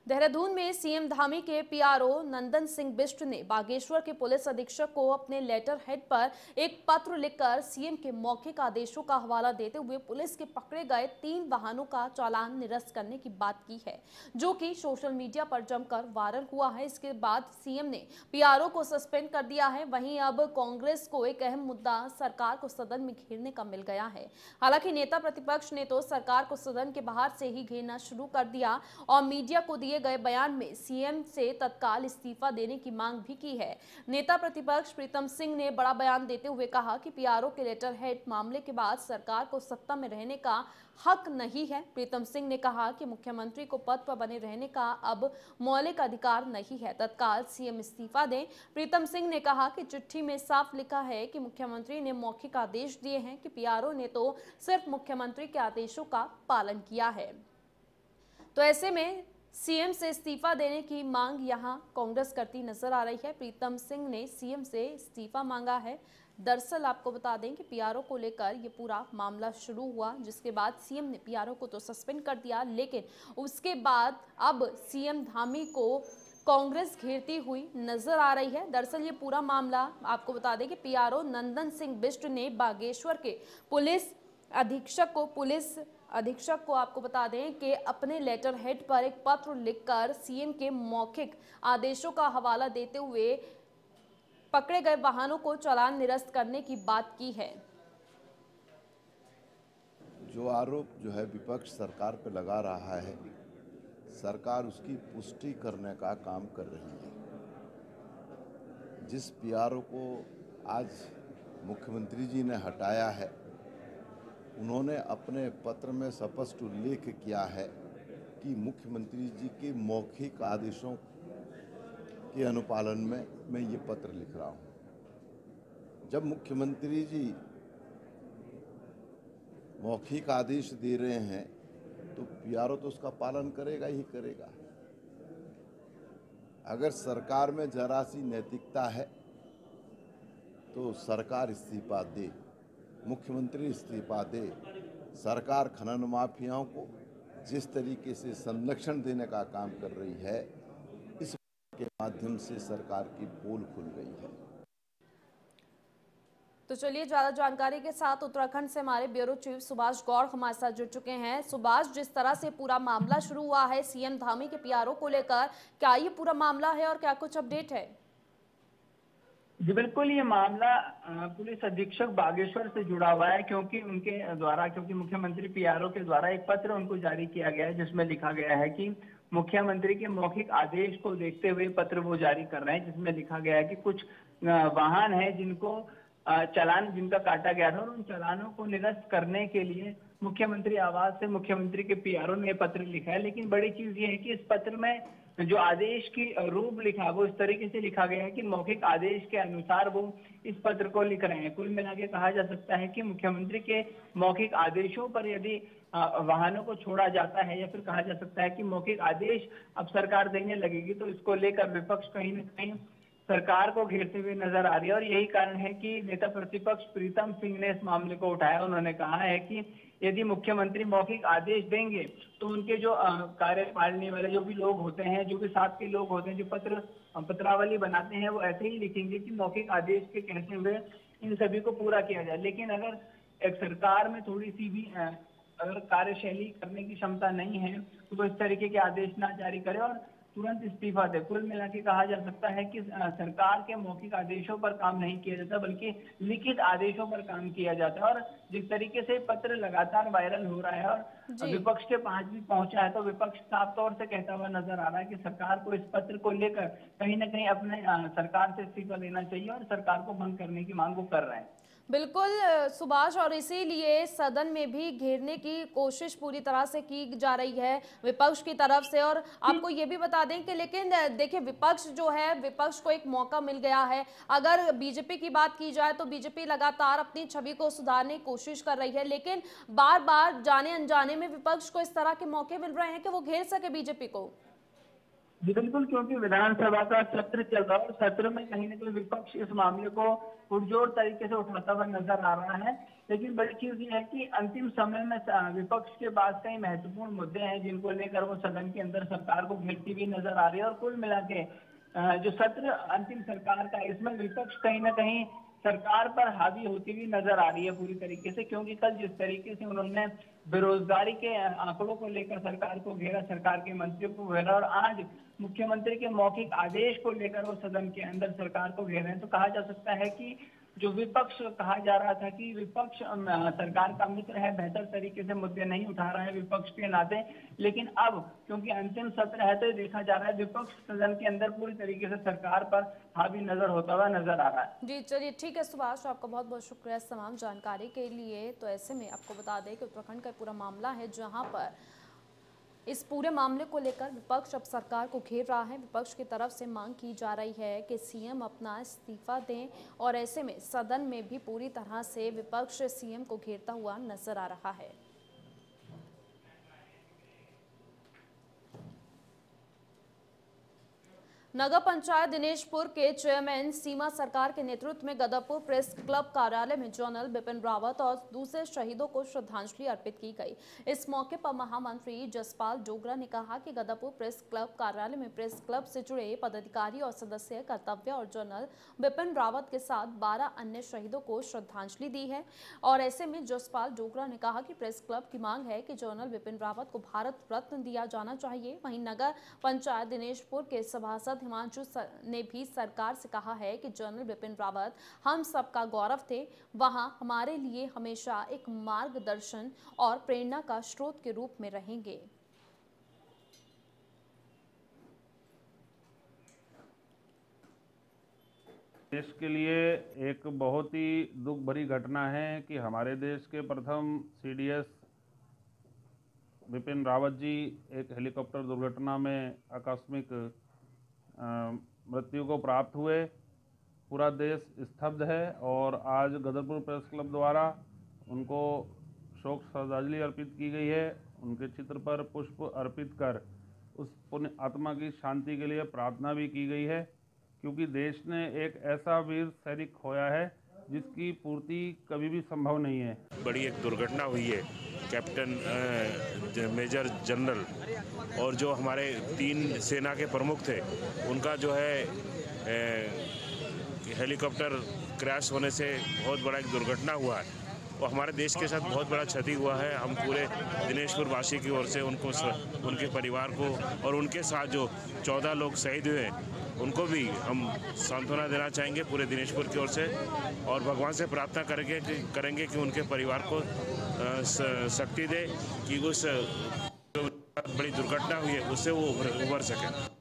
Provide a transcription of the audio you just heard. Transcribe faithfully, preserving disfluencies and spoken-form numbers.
देहरादून में सीएम धामी के पीआरओ नंदन सिंह बिष्ट ने बागेश्वर के पुलिस अधीक्षक को अपने लेटर हेड पर एक पत्र लिखकर सीएम के मौखिक आदेशों का हवाला देते हुए पुलिस के पकड़े गए तीन वाहनों का चालान निरस्त करने की बात की है, जो कि सोशल मीडिया पर जमकर वायरल हुआ है। इसके बाद सीएम ने पीआरओ को सस्पेंड कर दिया है। वहीं अब कांग्रेस को एक अहम मुद्दा सरकार को सदन में घेरने का मिल गया है। हालांकि नेता प्रतिपक्ष ने तो सरकार को सदन के बाहर से ही घेरना शुरू कर दिया और मीडिया को दिए गए बयान में सीएम से तत्काल इस्तीफा देने की मांग भी की है। नेता प्रतिपक्ष प्रीतम सिंह ने बड़ा बयान देते हुए कहा कि पीआरओ के लेटर हेड मामले के बाद सरकार को सत्ता में रहने का हक नहीं है। प्रीतम सिंह ने कहा कि मुख्यमंत्री को पद पर बने रहने का अब मौलिक अधिकार नहीं है, तत्काल सीएम इस्तीफा दें। प्रीतम सिंह ने कहा कि चिट्ठी में साफ लिखा है कि मुख्यमंत्री ने मौखिक आदेश दिए हैं कि पीआरओ ने तो सिर्फ मुख्यमंत्री के आदेशों का पालन किया है। तो ऐसे में सीएम से इस्तीफा देने की मांग यहां कांग्रेस करती नजर आ रही है। प्रीतम सिंह ने सीएम से इस्तीफा मांगा है। दरअसल आपको बता दें कि पीआरओ को लेकर ये पूरा मामला शुरू हुआ, जिसके बाद सीएम ने पीआरओ को तो सस्पेंड कर दिया, लेकिन उसके बाद अब सीएम धामी को कांग्रेस घेरती हुई नजर आ रही है। दरअसल ये पूरा मामला आपको बता दें कि पीआरओ नंदन सिंह बिष्ट ने बागेश्वर के पुलिस अधीक्षक को पुलिस अधीक्षक को आपको बता दें कि अपने लेटर हेड पर एक पत्र लिखकर सीएम के मौखिक आदेशों का हवाला देते हुए पकड़े गए वाहनों को चालान निरस्त करने की बात की है। जो आरोप जो है विपक्ष सरकार पर लगा रहा है, सरकार उसकी पुष्टि करने का काम कर रही है। जिस पीआरओ को आज मुख्यमंत्री जी ने हटाया है, उन्होंने अपने पत्र में स्पष्ट उल्लेख किया है कि मुख्यमंत्री जी के मौखिक आदेशों के अनुपालन में मैं ये पत्र लिख रहा हूँ। जब मुख्यमंत्री जी मौखिक आदेश दे रहे हैं तो पीआरओ तो उसका पालन करेगा ही करेगा। अगर सरकार में जरा सी नैतिकता है तो सरकार इस्तीफा दे, मुख्यमंत्री इस्तीफा दे। सरकार खनन माफियाओं को जिस तरीके से संरक्षण देने का काम कर रही है, इस के माध्यम से सरकार की पोल खुल गई है। तो चलिए ज्यादा जानकारी के साथ उत्तराखंड से हमारे ब्यूरो चीफ सुभाष गौड़ हमारे साथ जुड़ चुके हैं। सुभाष, जिस तरह से पूरा मामला शुरू हुआ है सीएम धामी के पीआरओ को लेकर, क्या ये पूरा मामला है और क्या कुछ अपडेट है? जी बिल्कुल, ये मामला पुलिस अधीक्षक बागेश्वर से जुड़ा हुआ है, क्योंकि उनके द्वारा क्योंकि मुख्यमंत्री पीआरओ के द्वारा एक पत्र उनको जारी किया गया है, जिसमें लिखा गया है कि मुख्यमंत्री के मौखिक आदेश को देखते हुए पत्र वो जारी कर रहे हैं, जिसमें लिखा गया है कि कुछ वाहन है जिनको चालान जिनका काटा गया था और उन चालानों को निरस्त करने के लिए मुख्यमंत्री आवास से मुख्यमंत्री के पीआरओ ने पत्र लिखा है। लेकिन बड़ी चीज ये है कि इस पत्र में जो आदेश की रूप लिखा वो इस तरीके से लिखा गया है कि मौखिक आदेश के अनुसार वो इस पत्र को लिख रहे हैं। कुल मिला के कहा जा सकता है कि मुख्यमंत्री के मौखिक आदेशों पर यदि वाहनों को छोड़ा जाता है या फिर कहा जा सकता है कि मौखिक आदेश अब सरकार देने लगेगी, तो इसको लेकर विपक्ष कहीं न कहीं सरकार को घेरते हुए नजर आ रही है। और यही कारण है कि नेता प्रतिपक्ष प्रीतम सिंह ने इस मामले को उठाया। उन्होंने कहा है कि यदि मुख्यमंत्री मौखिक आदेश देंगे तो उनके जो कार्यपालनी वाले जो भी लोग होते हैं, जो भी साथ के लोग होते हैं, जो पत्र पत्रावली बनाते हैं, वो ऐसे ही लिखेंगे कि मौखिक आदेश के कहते हुए इन सभी को पूरा किया जाए। लेकिन अगर एक सरकार में थोड़ी सी भी अगर कार्यशैली करने की क्षमता नहीं है तो वो इस तरीके के आदेश ना जारी करे और तुरंत इस्तीफा दे। कुल मिला के कहा जा सकता है कि सरकार के मौखिक आदेशों पर काम नहीं किया जाता, बल्कि लिखित आदेशों पर काम किया जाता है। और जिस तरीके से पत्र लगातार वायरल हो रहा है और विपक्ष के पास भी पहुंचा है, तो विपक्ष साफ तौर से कहता हुआ नजर आ रहा है कि सरकार को इस पत्र को लेकर कहीं ना कहीं अपने सरकार से इस्तीफा लेना चाहिए और सरकार को भंग करने की मांग वो कर रहे हैं। बिल्कुल सुभाष, और इसीलिए सदन में भी घेरने की कोशिश पूरी तरह से की जा रही है विपक्ष की तरफ से। और आपको ये भी बता दें कि लेकिन देखिए विपक्ष जो है, विपक्ष को एक मौका मिल गया है। अगर बीजेपी की बात की जाए तो बीजेपी लगातार अपनी छवि को सुधारने की कोशिश कर रही है, लेकिन बार बार जाने अनजाने में विपक्ष को इस तरह के मौके मिल रहे हैं कि वो घेर सके बीजेपी को। जी बिल्कुल, क्योंकि विधानसभा का सत्र चल रहा है और सत्र में कहीं ना कहीं विपक्ष इस मामले को पुरजोर तरीके से उठाता हुआ नजर आ रहा है। लेकिन बड़ी चीज ये है कि अंतिम समय में विपक्ष के पास कई महत्वपूर्ण मुद्दे हैं जिनको लेकर वो सदन के अंदर सरकार को घेरती हुई नजर आ रही है। और कुल मिला के जो सत्र अंतिम सरकार का, इसमें विपक्ष कहीं ना कहीं सरकार पर हावी होती हुई नजर आ रही है पूरी तरीके से, क्योंकि कल जिस तरीके से उन्होंने बेरोजगारी के आंकड़ों को लेकर सरकार को घेरा, सरकार के मंत्रियों को घेरा, और आज मुख्यमंत्री के मौखिक आदेश को लेकर वो सदन के अंदर सरकार को घेर रहे हैं, तो कहा जा सकता है कि जो विपक्ष कहा जा रहा था कि विपक्ष सरकार का मित्र है, बेहतर तरीके से मुद्दे नहीं उठा रहा है विपक्ष के नाते, लेकिन अब क्योंकि अंतिम सत्र है तो देखा जा रहा है विपक्ष सदन के अंदर पूरी तरीके से सरकार पर हावी नजर होता हुआ नजर आ रहा है। जी चलिए ठीक है सुभाष, आपका बहुत बहुत शुक्रिया इस तमाम जानकारी के लिए। तो ऐसे में आपको बता दें कि उत्तराखंड का पूरा मामला है जहाँ पर इस पूरे मामले को लेकर विपक्ष अब सरकार को घेर रहा है। विपक्ष की तरफ से मांग की जा रही है कि सीएम अपना इस्तीफा दें, और ऐसे में सदन में भी पूरी तरह से विपक्ष सीएम को घेरता हुआ नजर आ रहा है। नगर पंचायत दिनेशपुर के चेयरमैन सीमा सरकार के नेतृत्व में गदरपुर प्रेस क्लब कार्यालय में जनरल बिपिन रावत और दूसरे शहीदों को श्रद्धांजलि अर्पित की गई। इस मौके पर महामंत्री जसपाल डोगरा ने कहा कि गदरपुर प्रेस क्लब कार्यालय में प्रेस क्लब से जुड़े पदाधिकारी और सदस्य कर्तव्य और जनरल बिपिन रावत के साथ बारह अन्य शहीदों को श्रद्धांजलि दी है। और ऐसे में जसपाल डोगरा ने कहा कि प्रेस क्लब की मांग है कि जनरल बिपिन रावत को भारत रत्न दिया जाना चाहिए। वहीं नगर पंचायत दिनेशपुर के सभासद हिमांशु ने भी सरकार से कहा है कि जनरल बिपिन रावत हम सबका गौरव थे, वहां हमारे लिए हमेशा एक मार्गदर्शन और प्रेरणा का स्रोत के रूप में रहेंगे। देश के लिए एक बहुत ही दुख भरी घटना है कि हमारे देश के प्रथम सीडीएस बिपिन रावत जी एक हेलीकॉप्टर दुर्घटना में आकस्मिक मृत्यु को प्राप्त हुए। पूरा देश स्तब्ध है और आज गदरपुर प्रेस क्लब द्वारा उनको शोक श्रद्धांजलि अर्पित की गई है। उनके चित्र पर पुष्प अर्पित कर उस पुण्य आत्मा की शांति के लिए प्रार्थना भी की गई है, क्योंकि देश ने एक ऐसा वीर सैनिक खोया है जिसकी पूर्ति कभी भी संभव नहीं है। बड़ी एक दुर्घटना हुई है। कैप्टन मेजर जनरल और जो हमारे तीन सेना के प्रमुख थे, उनका जो है हेलीकॉप्टर क्रैश होने से बहुत बड़ा एक दुर्घटना हुआ है और हमारे देश के साथ बहुत बड़ा क्षति हुआ है। हम पूरे दिनेशपुर वासी की ओर से उनको, उनके परिवार को और उनके साथ जो चौदह लोग शहीद हुए उनको भी हम सांत्वना देना चाहेंगे पूरे दिनेशपुर की ओर से, और भगवान से प्रार्थना करेंगे कि करेंगे कि उनके परिवार को शक्ति दे कि उस बड़ी दुर्घटना हुई है उससे वो उबर सके।